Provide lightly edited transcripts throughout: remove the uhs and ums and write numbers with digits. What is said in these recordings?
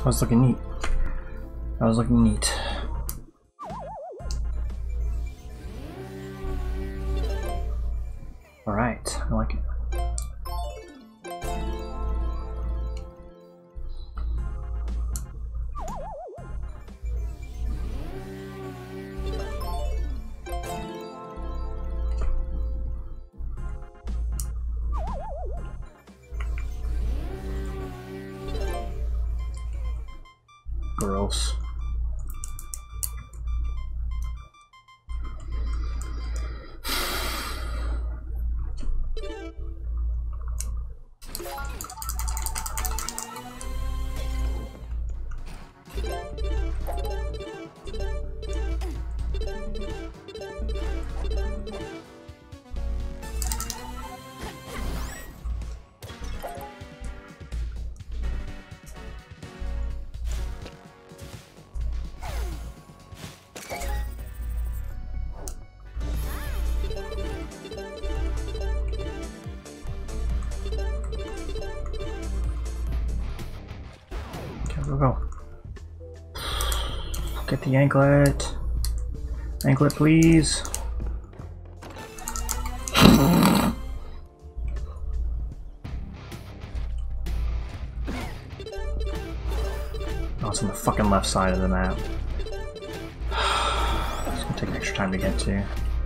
That was looking neat. That was looking neat. Alright, I like it. Gross. Go. Get the anklet. Anklet, please. Oh, it's on the fucking left side of the map. It's gonna take extra time to get to.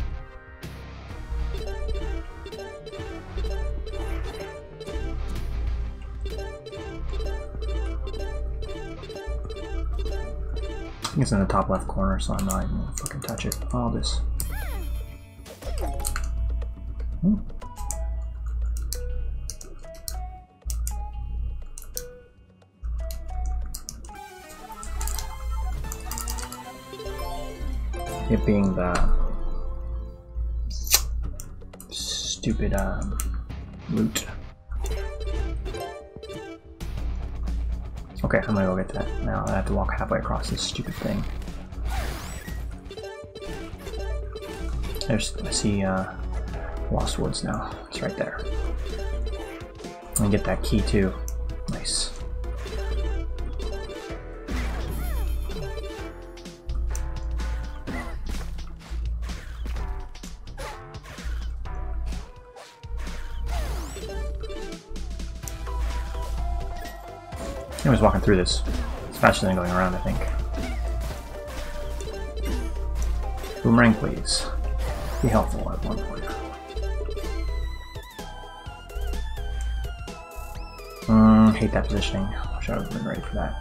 It's in the top left corner, so I'm not even gonna fucking touch it. All this. It being the stupid loot. Okay, I'm gonna go get that now. I have to walk halfway across this stupid thing. I see Lost Woods now. It's right there. I'm gonna get that key too. Nice. I was walking through this. It's faster than going around, I think. Boomerang, please. Be helpful at one point. Hate that positioning. Wish I would have been ready for that.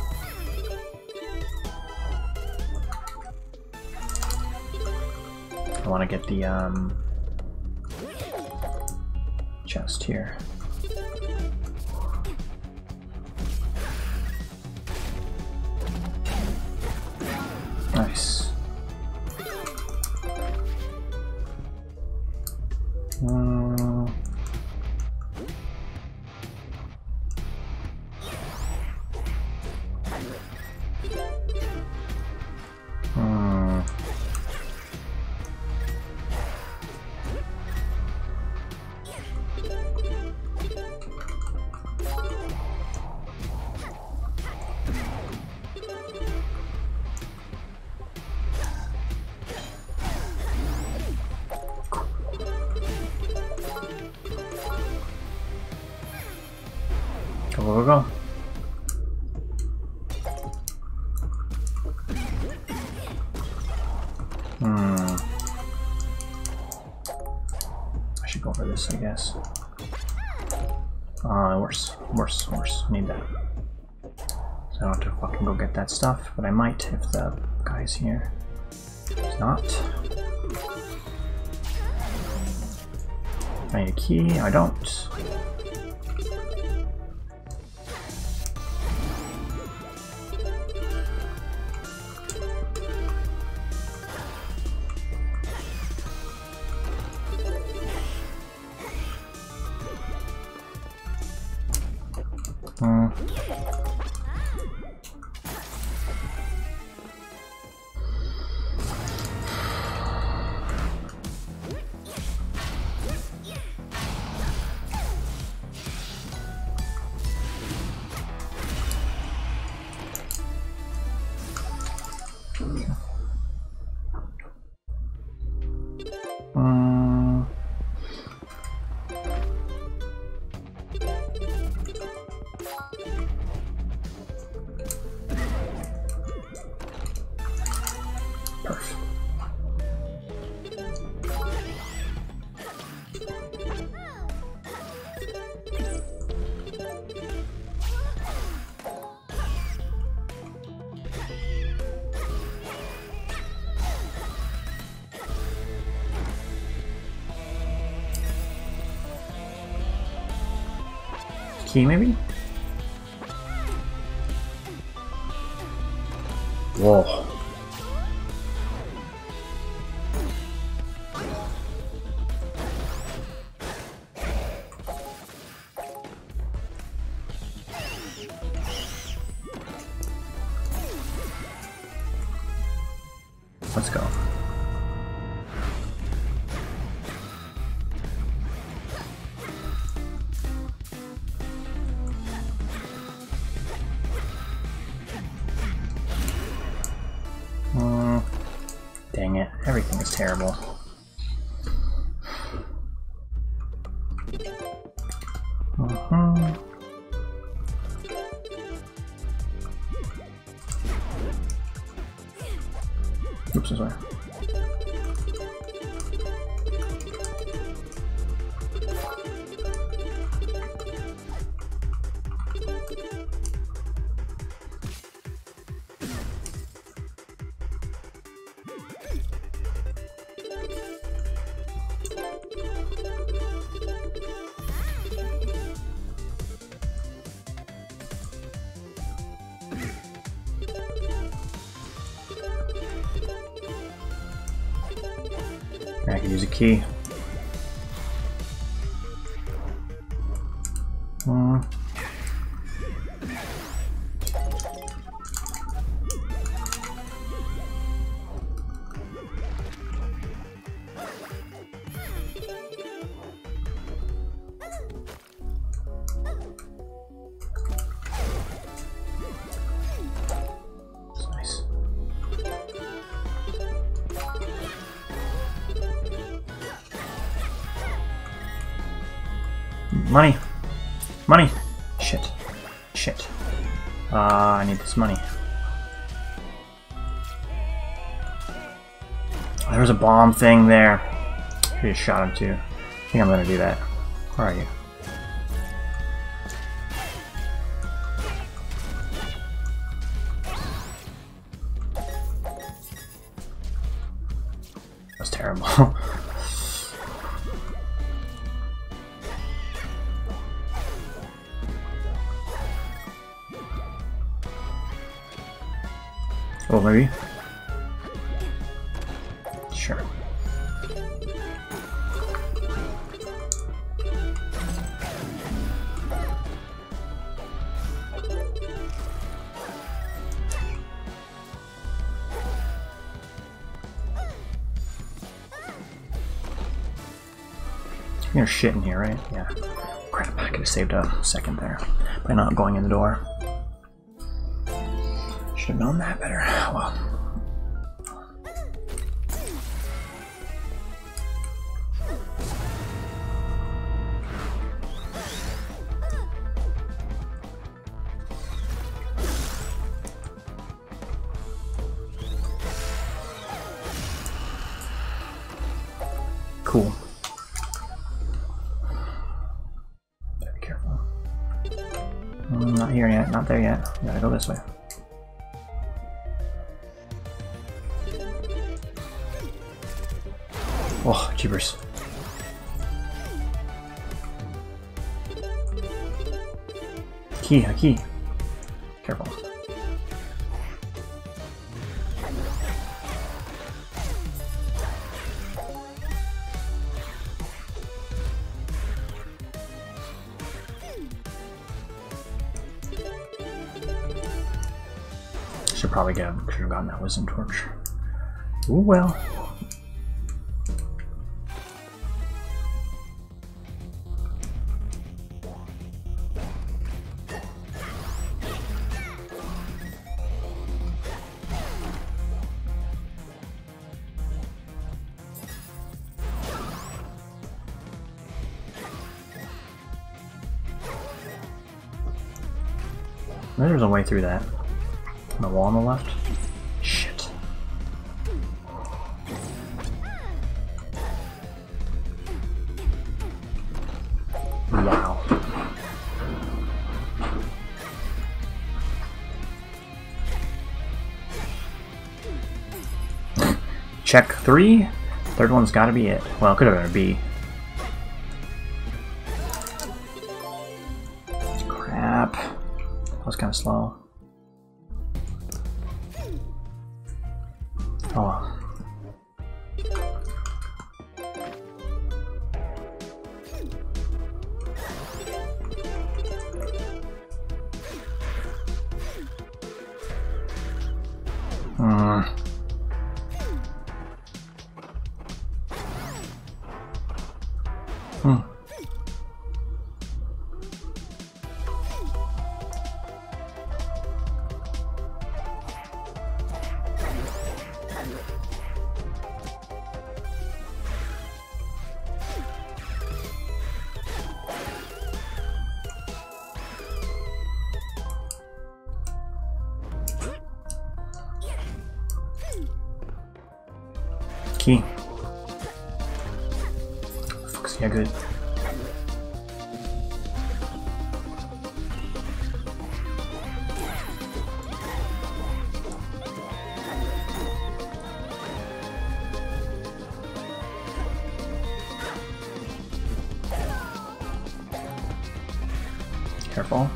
I want to get the chest here. Nice. Go. I should go for this, I guess. Worse. Need that. So I don't have to fucking go get that stuff, but I might if the guy's here. He's not. I need a key. I don't. Perf. Key, maybe? Whoa. Let's go. Dang it, everything is terrible. Oops, I'm sorry. I can use a key. Nice. Money! Money! Shit. Shit. I need this money. Oh, there was a bomb thing there. Should have shot him too. I think I'm gonna do that. Where are you? That's terrible. Oh, maybe? Sure. There's shit in here, right? Yeah. Crap, I could have saved a second there by not going in the door. Should have known that better. Well. Cool. Gotta be careful. Not here yet, not there yet. Gotta go this way. Oh, jeepers. Key, a key. Careful. Should probably should have gotten that wisdom torch. Ooh, well. There's a way through that. The wall on the left? Shit. Wow. Check 3. Third one's gotta be it. Well, it could have been a B. Crap. That was kind of slow. Oh. Key. Fuck's yeah, good. Careful.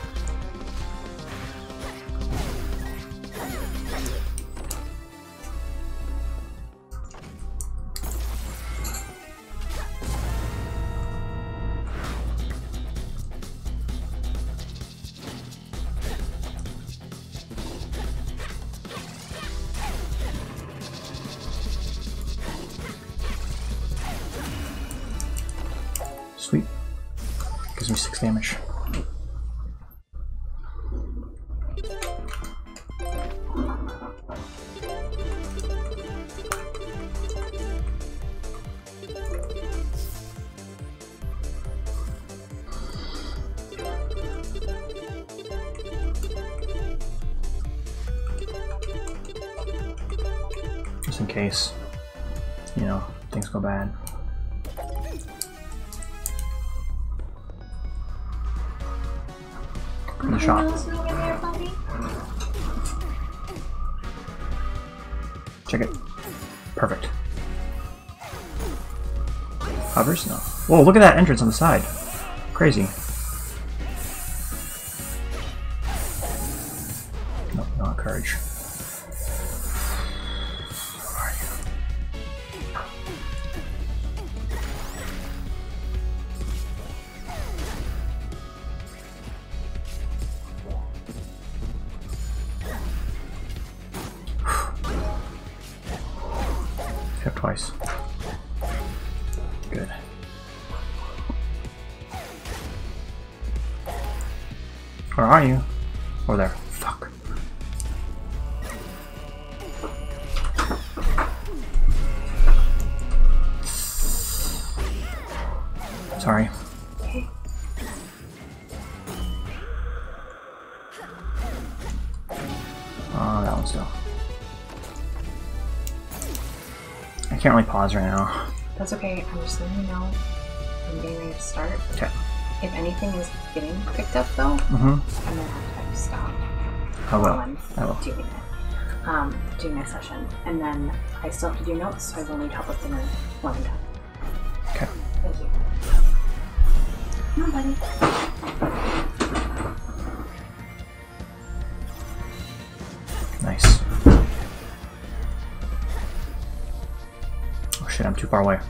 Sweet. Gives me 6 damage. Just in case, you know, things go bad. In the shop. Check it. Perfect. Hovers? No. Whoa, look at that entrance on the side. Crazy. No, not courage. Where are you? Hit twice. Good. Where are you? Over there. Fuck. Sorry. Oh, that one still. I can't really pause right now. That's okay. I'm just letting you know I'm getting ready to start. Okay. If anything is getting picked up though, I'm gonna have to stop. I will. I will. Doing my session, and then I still have to do notes, so I will need help with dinner when I'm done. Okay. Thank you. Come on, buddy. Nice. Oh shit, I'm too far away.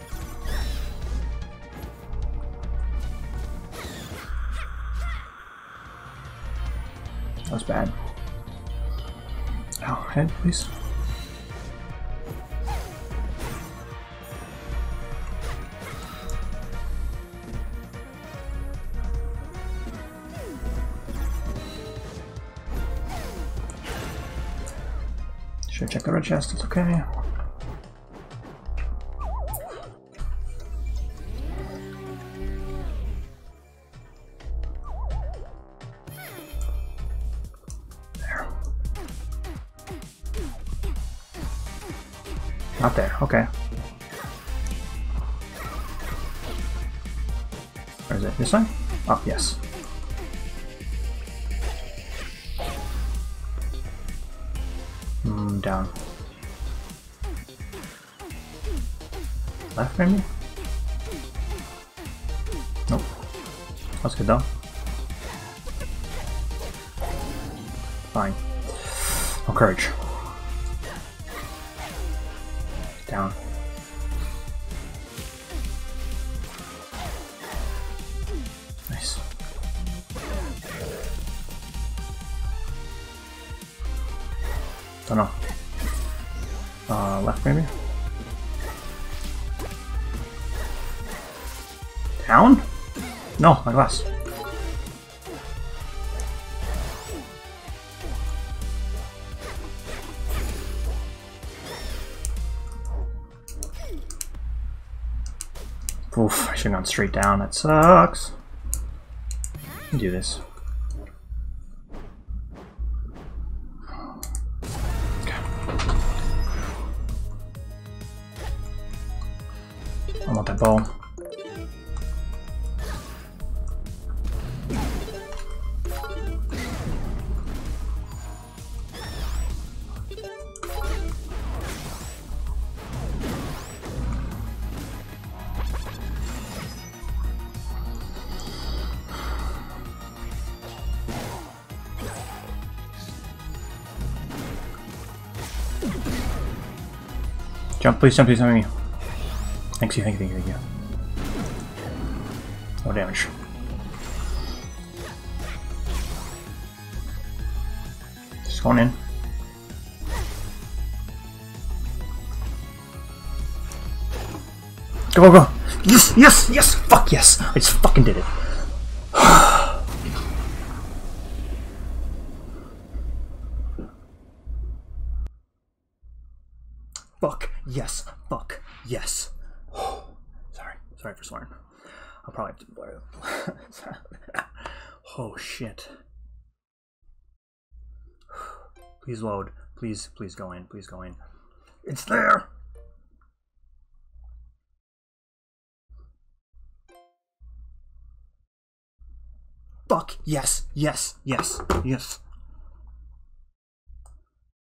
That was bad. Oh, head, please. Should check the red chest, it's okay. There. Not there, okay. Where is it? This way? Up, yes. Down. Left, maybe? Nope. That's good though. Fine. No courage. Down. Nice. Don't know. Left maybe? Down? No, my glass. Oof, I should have gone straight down. That sucks. Do this. Okay. I want that bow. Jump, please jump, please jump me. Thank you, thank you, thank you, thank you. No damage. Just going in. Go, go, go! Yes, yes, yes! Fuck yes! I just fucking did it. Fuck yes! Fuck yes! Sorry for swearing. I'll probably have to blur it. Oh shit. Please load. Please go in. Please go in. It's there! Fuck yes, yes, yes, yes.